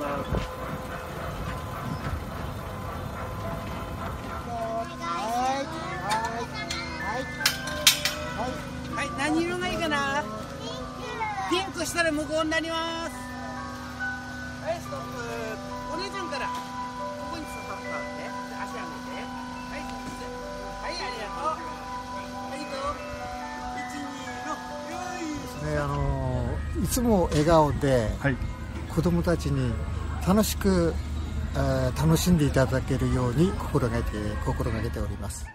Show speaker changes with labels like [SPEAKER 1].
[SPEAKER 1] はい、何色がいいかな。ピンクしたら無効になります。はい、ストップ。お姉ちゃんからここに刺さったね。足上げて。はい、そうです。はい、ありがとう。はい、どう。1、2の、よい。
[SPEAKER 2] いつも笑顔で、
[SPEAKER 3] はい、
[SPEAKER 2] 子どもたちに楽しく楽しんでいただけるように心がけております。